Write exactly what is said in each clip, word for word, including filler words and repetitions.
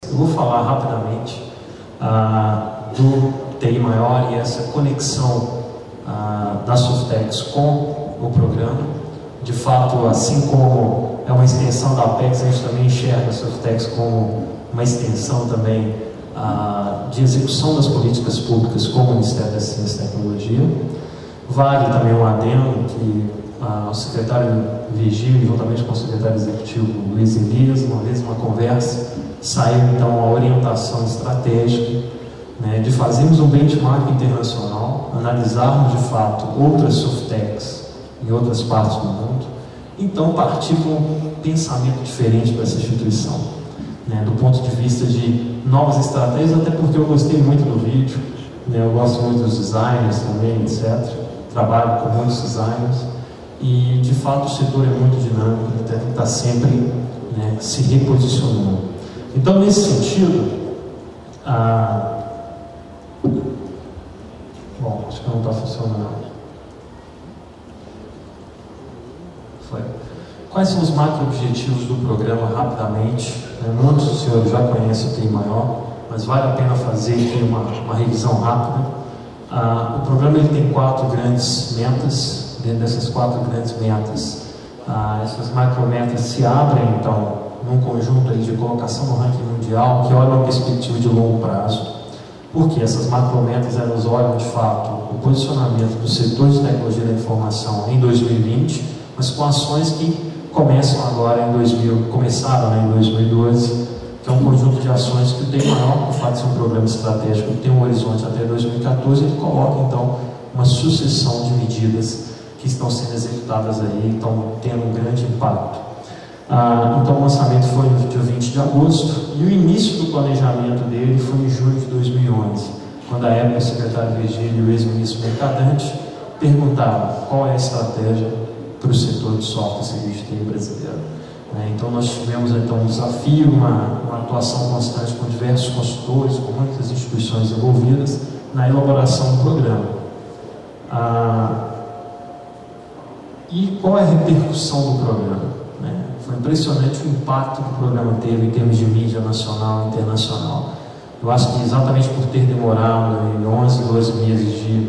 Eu vou falar rapidamente ah, do T I Maior e essa conexão ah, da Softex com o programa. De fato, assim como é uma extensão da Apex, a gente também enxerga a Softex como uma extensão também ah, de execução das políticas públicas com o Ministério da Ciência e Tecnologia. Vale também um adendo que ah, o secretário Virgílio, juntamente com o secretário executivo Luiz Elias, uma vez uma conversa, saiu então a orientação estratégica, né, de fazermos um benchmark internacional, analisarmos de fato outras Softex em outras partes do mundo, então partir com um pensamento diferente para essa instituição, né, do ponto de vista de novas estratégias, até porque eu gostei muito do vídeo, né, eu gosto muito dos designers também, etcétera. Trabalho com muitos designers e de fato o setor é muito dinâmico, ele tem que estar sempre, né, se reposicionando. Então, nesse sentido, ah, bom, acho que não está funcionando. Foi. Quais são os macro-objetivos do programa, rapidamente? Muitos dos senhores já conhecem o T I Maior, mas vale a pena fazer aqui uma, uma revisão rápida. Ah, o programa ele tem quatro grandes metas. Dentro dessas quatro grandes metas, ah, essas macrometas se abrem, então, num conjunto aí de colocação no ranking mundial, que olha uma perspectiva de longo prazo. Porque essas macrometas, elas olham, de fato, o posicionamento do setor de tecnologia da informação em dois mil e vinte, mas com ações que começam agora em dois mil, começaram, né, em dois mil e doze, que é um conjunto de ações que o T I Maior, por fato de ser um programa estratégico que tem um horizonte até dois mil e quatorze, ele coloca, então, uma sucessão de medidas que estão sendo executadas aí, estão tendo um grande impacto. Ah, então o lançamento foi no dia vinte de agosto e o início do planejamento dele foi em julho de dois mil e onze, quando a época o secretário Virgílio e o ex-ministro Mercadante perguntaram qual é a estratégia para o setor de software e serviço de T I brasileiro. É, então nós tivemos então um desafio, uma, uma atuação constante com diversos consultores, com muitas instituições envolvidas na elaboração do programa. Ah, E qual é a repercussão do programa? Né? Foi impressionante o impacto que o programa teve em termos de mídia nacional e internacional. Eu acho que exatamente por ter demorado em onze, doze meses de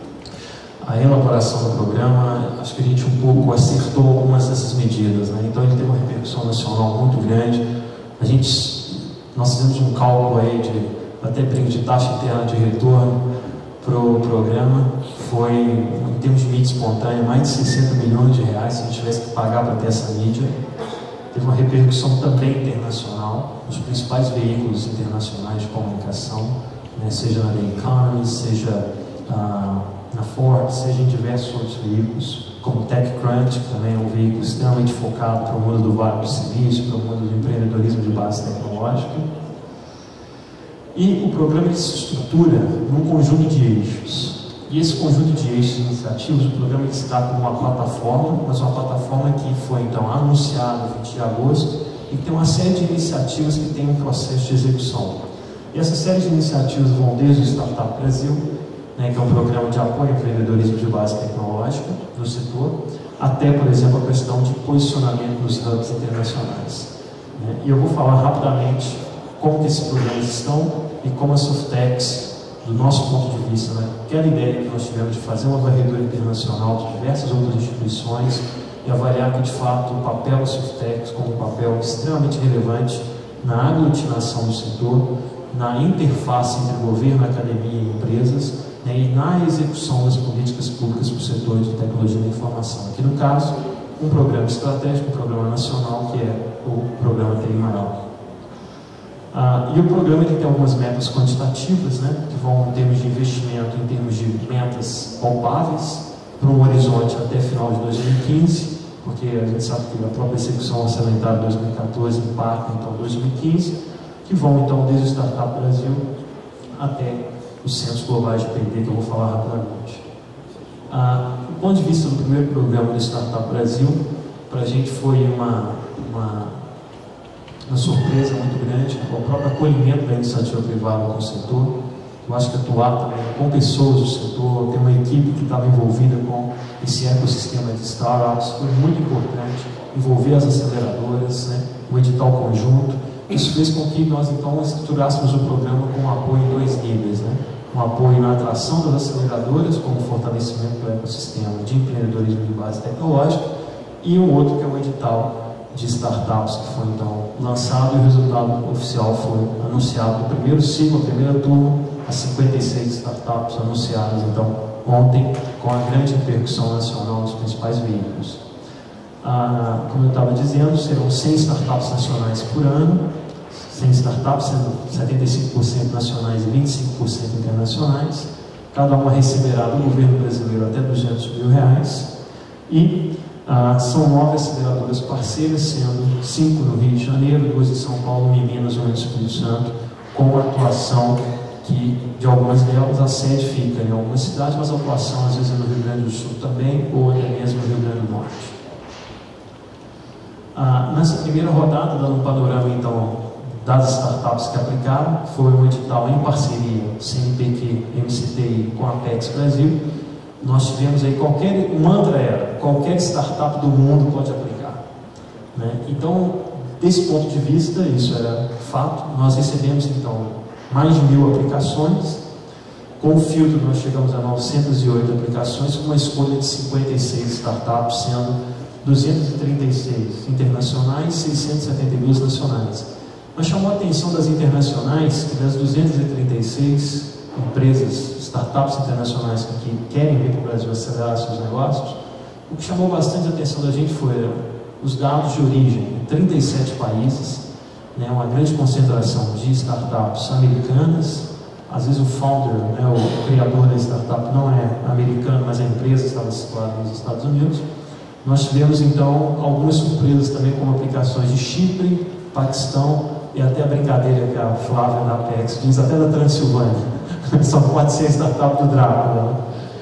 a elaboração do programa, acho que a gente um pouco acertou algumas dessas medidas. Né? Então ele teve uma repercussão nacional muito grande. A gente, nós fizemos um cálculo aí de até de taxa interna de retorno para o programa, foi, em termos de mídia espontânea, mais de sessenta milhões de reais, se a gente tivesse que pagar para ter essa mídia. Teve uma repercussão também internacional, nos principais veículos internacionais de comunicação, né, seja na The Economist, seja ah, na Forbes, seja em diversos outros veículos, como o TechCrunch, que também é um veículo extremamente focado para o mundo do Vale do Silício, para o mundo do empreendedorismo de base tecnológica. E o programa se estrutura num conjunto de eixos. E esse conjunto de eixos e iniciativas, o programa está como uma plataforma, mas uma plataforma que foi então anunciada no vinte de agosto e que tem uma série de iniciativas que tem um processo de execução. E essa série de iniciativas vão desde o Startup Brasil, né, que é um programa de apoio ao empreendedorismo de base tecnológica no setor, até, por exemplo, a questão de posicionamento nos hubs internacionais. Né? E eu vou falar rapidamente como que esses programas estão e como a Softex, do nosso ponto de vista, né, aquela ideia que nós tivemos de fazer uma varredura internacional de diversas outras instituições e avaliar que, de fato, o papel da Softex como um papel extremamente relevante na aglutinação do setor, na interface entre governo, academia e empresas, né, e na execução das políticas públicas para o setor de tecnologia da informação. Aqui, no caso, um programa estratégico, um programa nacional, que é o programa T I Maior. Ah, e o programa ele tem algumas metas quantitativas, né, que vão em termos de investimento, em termos de metas palpáveis, para um horizonte até final de dois mil e quinze, porque a gente sabe que a própria execução orçamentária de dois mil e quatorze impacta então dois mil e quinze, que vão então desde o Startup Brasil até os centros globais de P D, que eu vou falar rapidamente. Ah, do ponto de vista do primeiro programa do Startup Brasil, para a gente foi uma, uma uma surpresa muito grande, com o próprio acolhimento da iniciativa privada com o setor. Eu acho que atuar também com pessoas do setor, ter uma equipe que estava envolvida com esse ecossistema de startups foi muito importante, envolver as aceleradoras, né, o edital conjunto, Isso fez com que nós então estruturássemos o programa com um apoio em dois níveis, né? Um apoio na atração das aceleradoras, como fortalecimento do ecossistema de empreendedorismo de base tecnológica, e um outro que é o edital de startups, que foi então lançado, e o resultado oficial foi anunciado no primeiro ciclo, a primeira turma, as cinquenta e seis startups anunciadas então ontem, com a grande repercussão nacional nos principais veículos. Ah, como eu estava dizendo, serão cem startups nacionais por ano, cem startups, sendo setenta e cinco por cento nacionais e vinte e cinco por cento internacionais. Cada uma receberá do governo brasileiro até duzentos mil reais. E ah, são nove aceleradoras parceiras, sendo cinco no Rio de Janeiro, duas em São Paulo, uma em Minas, uma no Espírito Santo, com atuação que, de algumas delas, a sede fica em algumas cidades, mas a atuação às vezes é no Rio Grande do Sul também, ou até mesmo no Rio Grande do Norte. Ah, nessa primeira rodada, dando um panorama então das startups que aplicaram, foi um edital em parceria C N P Q, M C T I com a Apex Brasil. Nós tivemos aí qualquer, o mantra era, qualquer startup do mundo pode aplicar, né? Então, desse ponto de vista, isso era fato. Nós recebemos então mais de mil aplicações. Com o filtro nós chegamos a novecentas e oito aplicações, com uma escolha de cinquenta e seis startups, sendo duzentas e trinta e seis internacionais e seiscentas e setenta e duas nacionais. Mas chamou a atenção das internacionais que das duzentas e trinta e seis empresas, startups internacionais que querem vir para o Brasil acelerar seus negócios, o que chamou bastante a atenção da gente foi os dados de origem em trinta e sete países, né, uma grande concentração de startups americanas. Às vezes o founder, né, o criador da startup não é americano, mas a empresa estava situada nos Estados Unidos. Nós tivemos então algumas surpresas também, como aplicações de Chipre, Paquistão, e até a brincadeira que a Flávia da Apex diz, até da Transilvânia. Só pode ser a startup do Drácula.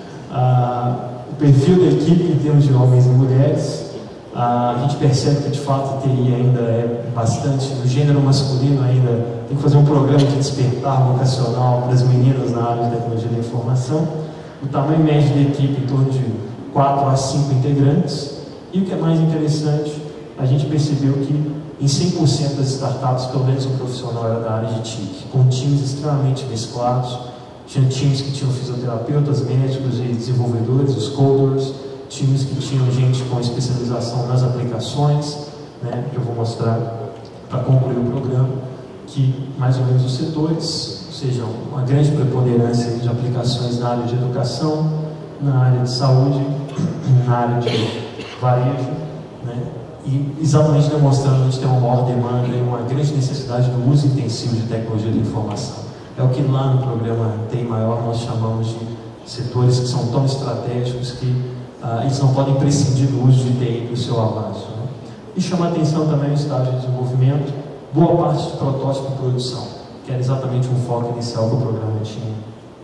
Ah, o perfil da equipe em termos de homens e mulheres, ah, a gente percebe que de fato a T I ainda é bastante, o gênero masculino ainda tem que fazer um programa de despertar vocacional para as meninas na área de tecnologia da informação. O tamanho médio da equipe em torno de quatro a cinco integrantes. E o que é mais interessante, a gente percebeu que em cem por cento das startups, pelo menos um profissional era da área de T I C, com times extremamente mesclados. Tinha times que tinham fisioterapeutas, médicos e desenvolvedores, os coders, times que tinham gente com especialização nas aplicações, né, que eu vou mostrar para concluir o programa, que mais ou menos os setores, ou seja, uma grande preponderância de aplicações na área de educação, na área de saúde, na área de varejo, né, e exatamente demonstrando que a gente tem uma maior demanda e uma grande necessidade do uso intensivo de tecnologia de informação. É o que lá no programa T I Maior nós chamamos de setores que são tão estratégicos que ah, eles não podem prescindir do uso de T I para o seu avanço, né? E chama a atenção também o estágio de desenvolvimento, boa parte de protótipo e produção, que era exatamente um foco inicial que o programa tinha.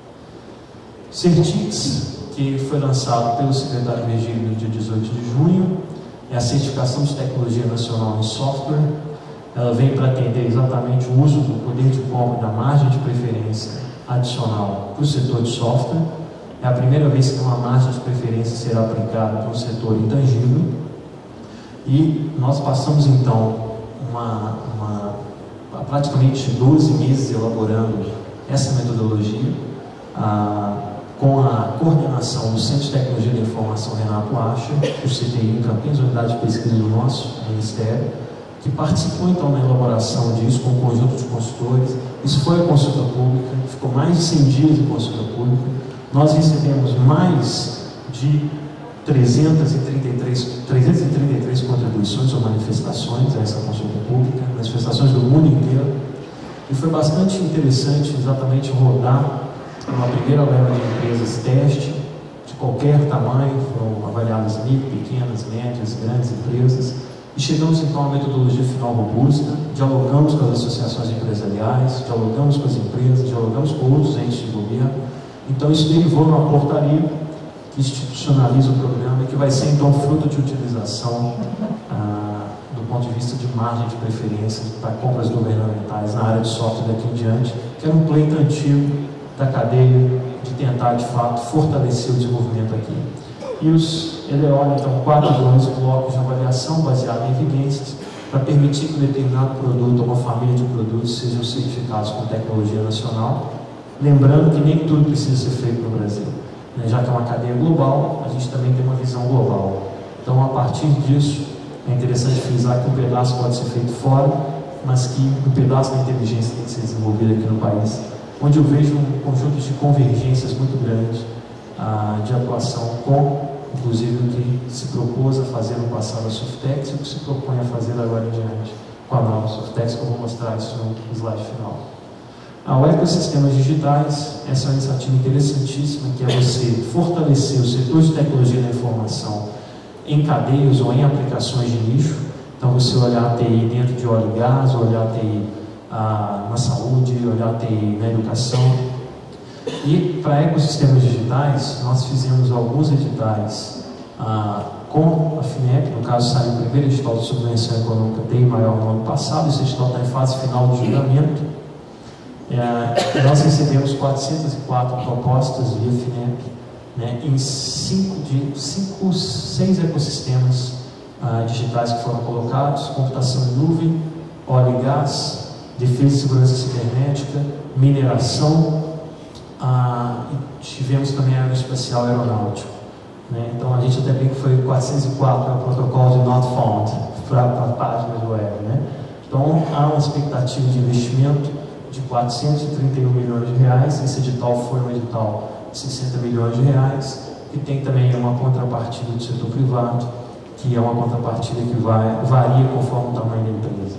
Certix, que foi lançado pelo secretário Virgílio no dia dezoito de junho, é a certificação de tecnologia nacional em software. Ela vem para atender exatamente o uso do poder de compra da margem de preferência adicional para o setor de software. É a primeira vez que uma margem de preferência será aplicada para um setor intangível. E nós passamos então uma, uma, praticamente doze meses elaborando essa metodologia, ah, com a coordenação do Centro de Tecnologia da Informação Renato Acha, o C T I em Campinas, unidade de pesquisa do nosso Ministério, que participou então na elaboração disso com um conjunto de consultores. Isso foi a consulta pública, ficou mais de cem dias de consulta pública. Nós recebemos mais de trezentas e trinta e três contribuições ou manifestações a essa consulta pública, manifestações do mundo inteiro, e foi bastante interessante exatamente rodar uma primeira leva de empresas teste, de qualquer tamanho, foram avaliadas micro, pequenas, médias, grandes empresas, e chegamos então a uma metodologia final robusta, dialogamos com as associações empresariais, dialogamos com as empresas, dialogamos com outros entes de governo. Então isso derivou numa portaria que institucionaliza o programa e que vai ser então fruto de utilização ah, do ponto de vista de margem de preferência para compras governamentais na área de software daqui em diante, que era um pleito antigo da cadeia de tentar de fato fortalecer o desenvolvimento aqui. E os, ele olha então quatro grandes blocos de avaliação baseados em evidências, para permitir que um determinado produto ou uma família de produtos sejam certificados com tecnologia nacional, lembrando que nem tudo precisa ser feito no Brasil, né? Já que é uma cadeia global, a gente também tem uma visão global. Então, a partir disso, é interessante frisar que um pedaço pode ser feito fora, mas que um pedaço da inteligência tem que ser desenvolvido aqui no país, onde eu vejo um conjunto de convergências muito grandes ah, de atuação com, inclusive, o que se propôs a fazer no passado a Softex e o que se propõe a fazer agora em diante com a nova Softex, que eu vou mostrar isso no slide final. Ah, o ecossistemas digitais, essa é uma iniciativa interessantíssima, que é você fortalecer o setor de tecnologia da informação em cadeias ou em aplicações de nicho. Então, você olhar a T I dentro de óleo e gás, olhar a T I ah, na saúde, olhar a T I na educação. E para ecossistemas digitais, nós fizemos alguns editais ah, com a FINEP, no caso saiu o primeiro edital de subvenção econômica T I maior no ano passado, esse edital está em fase final de julgamento. É, nós recebemos quatrocentas e quatro propostas via FINEP, né, em cinco, de, cinco, seis ecossistemas ah, digitais que foram colocados: computação em nuvem, óleo e gás, defesa e segurança cibernética, mineração, ah, e tivemos também aeroespacial aeronáutico, né? Então a gente até bem que foi quatrocentos e quatro, é o protocolo de not found para páginas web, né? Então há uma expectativa de investimento de quatrocentos e trinta e um milhões de reais. Esse edital foi um edital de sessenta milhões de reais, e tem também uma contrapartida do setor privado, que é uma contrapartida que vai, varia conforme o tamanho da empresa.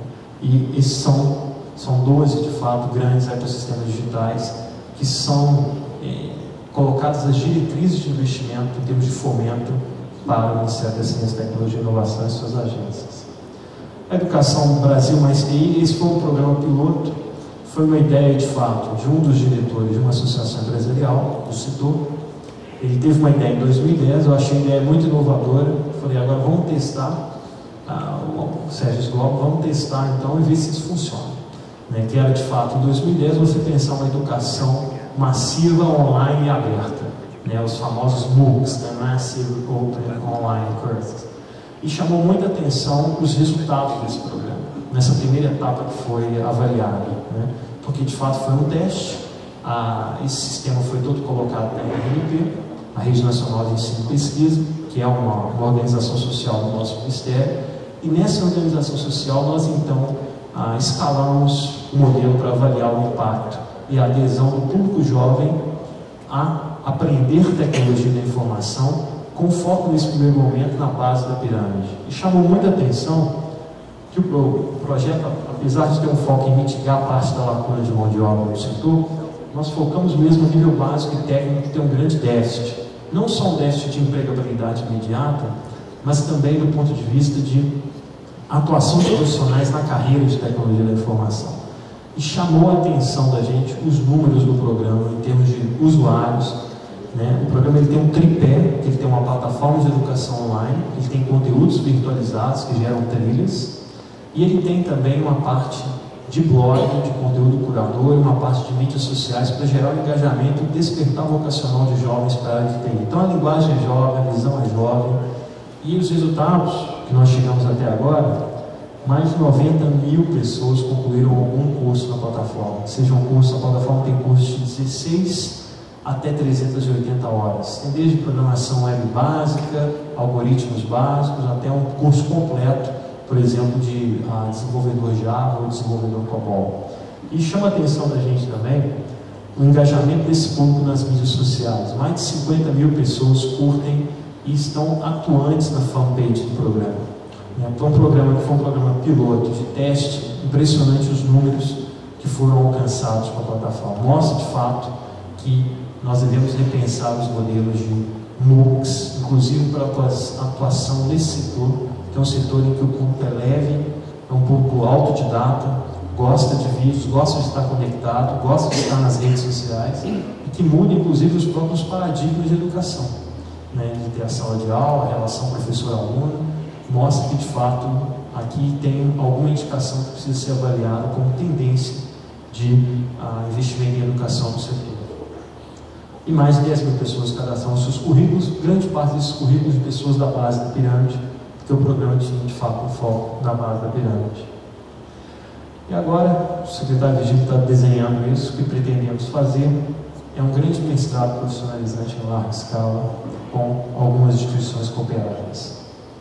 E esses são, são doze, de fato, grandes ecossistemas digitais que são é, colocadas as diretrizes de investimento em termos de fomento para o Ministério da Ciência, Tecnologia e Inovação e suas agências. A Educação Brasil Mais T I, esse foi um programa piloto, foi uma ideia, de fato, de um dos diretores de uma associação empresarial do setor. Ele teve uma ideia em dois mil e dez, eu achei a ideia muito inovadora. Falei, agora vamos testar, ah, o Sérgio Globo, vamos testar então e ver se isso funciona. Né, que era, de fato, em dois mil e dez, você pensar uma educação massiva, online e aberta, né, os famosos MOOCs, né, Massive Open Online Courses. E chamou muita atenção os resultados desse programa, nessa primeira etapa que foi avaliada, né, porque, de fato, foi um teste. Ah, esse sistema foi todo colocado na R N P, a Rede Nacional de Ensino e Pesquisa, que é uma, uma organização social do nosso Ministério, e nessa organização social nós, então, ah, escalamos o modelo para avaliar o impacto e a adesão do público jovem a aprender tecnologia da informação, com foco nesse primeiro momento na base da pirâmide. E chamou muita atenção que o projeto, apesar de ter um foco em mitigar parte da lacuna de mão de obra no setor, nós focamos mesmo no nível básico e técnico, que tem um grande déficit. Não só um déficit de empregabilidade imediata, mas também do ponto de vista de atuação de profissionais na carreira de tecnologia da informação. E chamou a atenção da gente os números do programa em termos de usuários, né? O programa ele tem um tripé, que ele tem uma plataforma de educação online, ele tem conteúdos virtualizados que geram trilhas, e ele tem também uma parte de blog, de conteúdo curador, e uma parte de mídias sociais para gerar o engajamento e despertar vocacional de jovens para a área de T I. Então a linguagem é jovem, a visão é jovem, e os resultados que nós chegamos até agora, mais de noventa mil pessoas concluíram algum curso na plataforma. Seja um curso, a plataforma tem cursos de dezesseis até trezentas e oitenta horas. Tem desde programação web básica, algoritmos básicos, até um curso completo, por exemplo, de ah, desenvolvedor Java ou desenvolvedor COBOL. E chama a atenção da gente também o engajamento desse público nas mídias sociais. Mais de cinquenta mil pessoas curtem e estão atuantes na fanpage do programa. Então, um programa que foi um programa piloto de teste, impressionante os números que foram alcançados com a plataforma. Mostra, de fato, que nós devemos repensar os modelos de MOOCs, inclusive para a atuação nesse setor, que é um setor em que o público é leve, é um público autodidata, gosta de vídeos, gosta de estar conectado, gosta de estar nas redes sociais, e que muda, inclusive, os próprios paradigmas de educação, né, de ter a sala de aula, a relação professor-aluno. Mostra que, de fato, aqui tem alguma indicação que precisa ser avaliada como tendência de uh, investimento em educação no setor. E mais de dez mil pessoas cadastraram seus currículos, grande parte desses currículos de pessoas da base da pirâmide, porque o programa tinha de fato um foco na base da pirâmide. E agora, o secretário Virgílio está desenhando isso. O que pretendemos fazer é um grande mestrado profissionalizante em larga escala com algumas instituições cooperadas.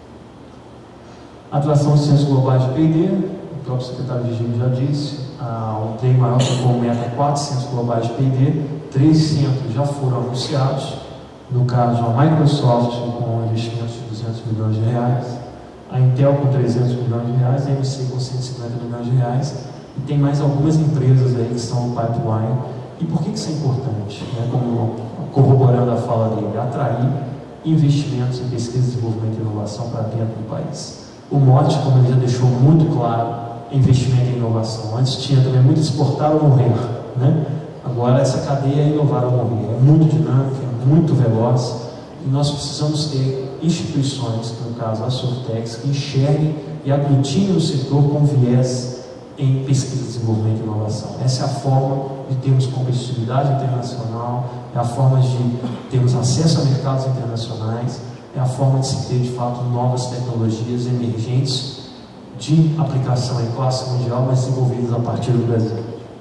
Atração de ciências globais de P e D, o próprio secretário Virgílio já disse, a, o Trem Maior ficou meta quatro centros globais de P e D, três centros já foram anunciados, no caso a Microsoft com investimentos de duzentos milhões de reais, a Intel com trezentos milhões de reais, a M C com cento e cinquenta milhões de reais, e tem mais algumas empresas aí que estão no pipeline. E por que isso é importante? Né? Como corroborando a fala dele, atrair investimentos em pesquisa, desenvolvimento e inovação para dentro do país. O mote, como ele já deixou muito claro, é investimento em inovação. Antes tinha também muito exportar ou morrer, né? Agora essa cadeia é inovar ou morrer. É muito dinâmica, é muito veloz, e nós precisamos ter instituições, no caso a Softex, que enxerguem e aglutinem o setor com viés em pesquisa, desenvolvimento e inovação. Essa é a forma de termos competitividade internacional, é a forma de termos acesso a mercados internacionais, é a forma de se ter, de fato, novas tecnologias emergentes de aplicação em classe mundial, mas desenvolvidas a partir do Brasil.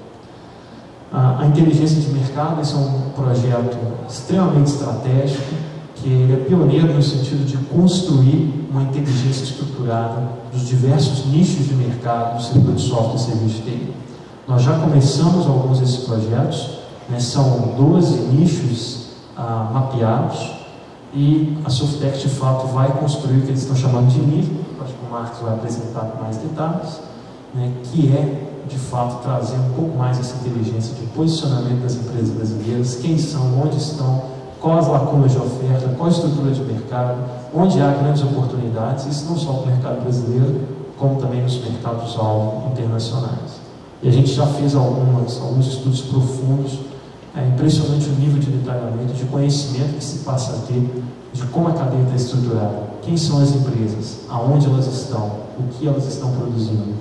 A, a inteligência de mercado, esse é um projeto extremamente estratégico, que ele é pioneiro no sentido de construir uma inteligência estruturada dos diversos nichos de mercado do setor de software e serviço de T I. Nós já começamos alguns desses projetos, né, são doze nichos ah, mapeados, e a Softex de fato vai construir o que eles estão chamando de nível, acho que o Marcos vai apresentar com mais detalhes, né, que é de fato trazer um pouco mais essa inteligência de posicionamento das empresas brasileiras, quem são, onde estão, quais as lacunas de oferta, qual a estrutura de mercado, onde há grandes oportunidades, isso não só para o mercado brasileiro, como também nos mercados-alvo internacionais. E a gente já fez algumas, alguns estudos profundos. É impressionante o nível de detalhamento, de conhecimento que se passa a ter de como a cadeia está estruturada, quem são as empresas, aonde elas estão, o que elas estão produzindo.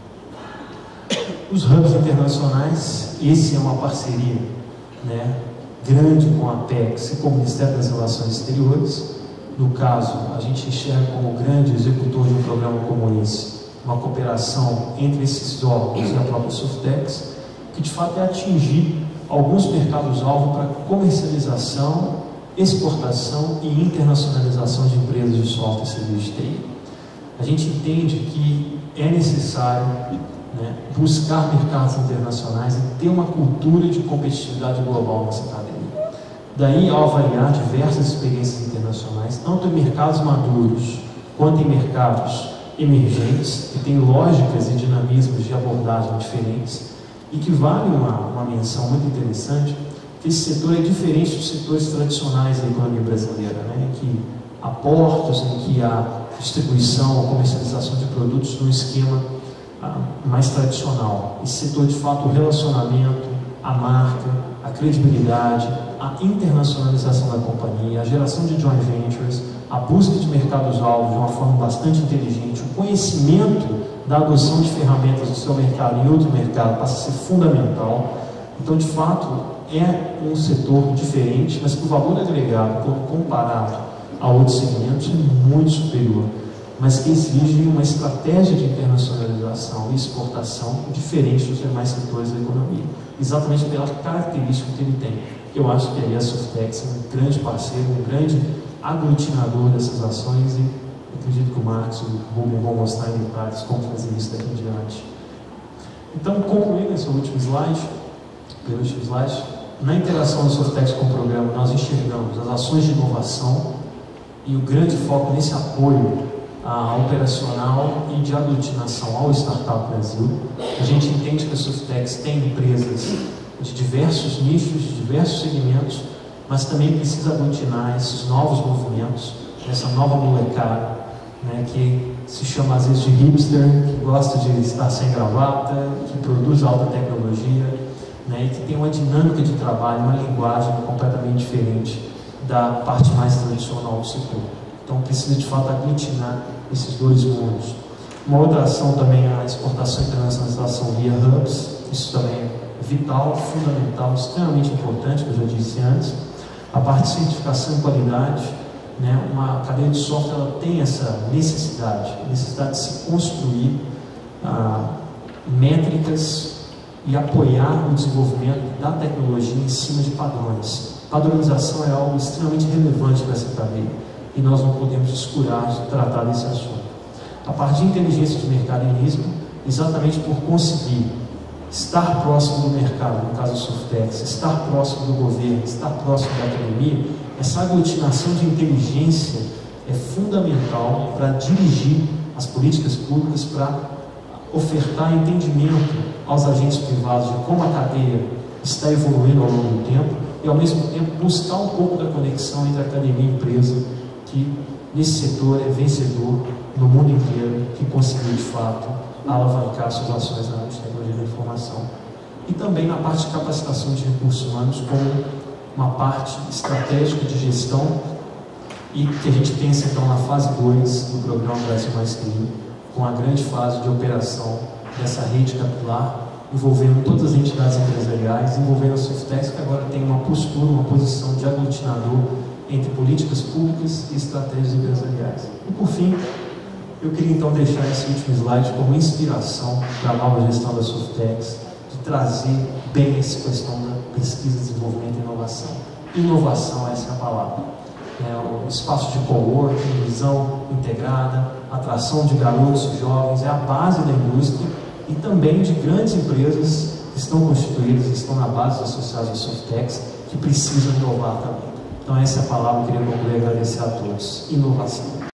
Os hubs internacionais, esse é uma parceria, né, grande com a Apex e com o Ministério das Relações Exteriores. No caso, a gente enxerga como grande executor de um programa como esse, uma cooperação entre esses órgãos e a própria Softex, que de fato é atingir alguns mercados-alvo para comercialização, exportação e internacionalização de empresas de software e serviços de T I. A gente entende que é necessário, né, buscar mercados internacionais e ter uma cultura de competitividade global nessa cadeia. Daí, ao avaliar diversas experiências internacionais, tanto em mercados maduros quanto em mercados emergentes, que têm lógicas e dinamismos de abordagem diferentes, e que vale uma, uma menção muito interessante, que esse setor é diferente dos setores tradicionais da economia brasileira, né, em que há portos, em que há distribuição ou comercialização de produtos num esquema ah, mais tradicional. Esse setor, de fato, o relacionamento, a marca, a credibilidade, a internacionalização da companhia, a geração de joint ventures, a busca de mercados-alvo de uma forma bastante inteligente, o conhecimento da adoção de ferramentas no seu mercado em outro mercado passa a ser fundamental. Então, de fato, é um setor diferente, mas que o valor agregado, quando comparado a outros segmentos, é muito superior, mas que exige uma estratégia de internacionalização e exportação diferente dos demais setores da economia, exatamente pela característica que ele tem. Eu acho que aí a Softex é um grande parceiro, um grande aglutinador dessas ações, e acredito que o Marcos e o Rubem vão mostrar em detalhes como fazer isso daqui em diante. Então, concluindo esse último slide, pelo último slide, na interação da Softex com o programa, nós enxergamos as ações de inovação e o grande foco nesse apoio a operacional e de aglutinação ao Startup Brasil. A gente entende que a Softex tem empresas de diversos nichos, de diversos segmentos, mas também precisa aglutinar esses novos movimentos, essa nova molecada, né, que se chama às vezes de hipster, que gosta de estar sem gravata, que produz alta tecnologia, né, e que tem uma dinâmica de trabalho, uma linguagem completamente diferente da parte mais tradicional do setor. Então precisa de fato aglutinar esses dois mundos. Uma outra ação também é a exportação e internacionalização via hubs. Isso também é vital, fundamental, extremamente importante, que eu já disse antes. A parte de certificação e qualidade, né, uma cadeia de software ela tem essa necessidade, necessidade de se construir ah, métricas e apoiar o desenvolvimento da tecnologia em cima de padrões. Padronização é algo extremamente relevante para essa cadeia e nós não podemos descurar de tratar desse assunto. A partir de inteligência de mercado e NISM, exatamente por conseguir estar próximo do mercado, no caso do Surftex, estar próximo do governo, estar próximo da academia, essa aglutinação de inteligência é fundamental para dirigir as políticas públicas, para ofertar entendimento aos agentes privados de como a cadeia está evoluindo ao longo do tempo e, ao mesmo tempo, buscar um pouco da conexão entre a academia e a empresa, que nesse setor é vencedor no mundo inteiro, que conseguiu, de fato, alavancar suas ações na área de tecnologia da informação. E também na parte de capacitação de recursos humanos como uma parte estratégica de gestão e que a gente pensa, então, na fase dois do programa Brasil Mais Clean, com a grande fase de operação dessa rede capilar, envolvendo todas as entidades empresariais, envolvendo a Surftex, que agora tem uma postura, uma posição de aglutinador entre políticas públicas e estratégias empresariais. E, por fim, eu queria então deixar esse último slide como inspiração para a nova gestão da Surftex, de trazer bem essa questão da pesquisa, desenvolvimento e inovação. Inovação, essa é a palavra. É o espaço de coworking, visão integrada, atração de garotos e jovens, é a base da indústria e também de grandes empresas que estão constituídas, estão na base associadas à Surftex, que precisam inovar também. Então essa é a palavra que eu queria concluir e agradecer a todos. Inovação.